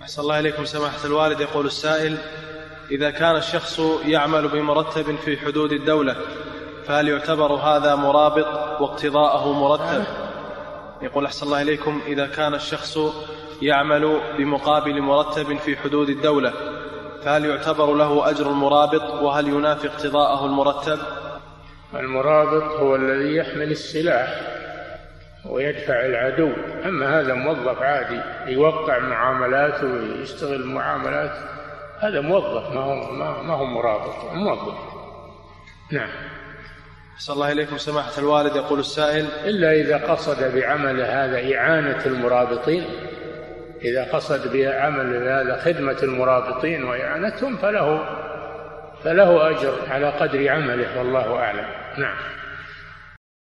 أحسن الله إليكم سماحة الوالد. يقول السائل: إذا كان الشخص يعمل بمرتب في حدود الدولة فهل يعتبر هذا مرابط واقتضاءه مرتب؟ يقول: أحسن الله إليكم، إذا كان الشخص يعمل بمقابل مرتب في حدود الدولة فهل يعتبر له أجر المرابط، وهل ينافي اقتضاءه المرتب؟ المرابط هو الذي يحمل السلاح ويدفع العدو، أما هذا موظف عادي يوقع معاملات ويشتغل معاملات، هذا موظف ما هو مرابط، موظف. نعم. أحسن الله إليكم سماحة الوالد. يقول السائل: إلا إذا قصد بعمل هذا إعانة المرابطين، إذا قصد بعمل هذا خدمة المرابطين وإعانتهم فله أجر على قدر عمله، والله أعلم. نعم.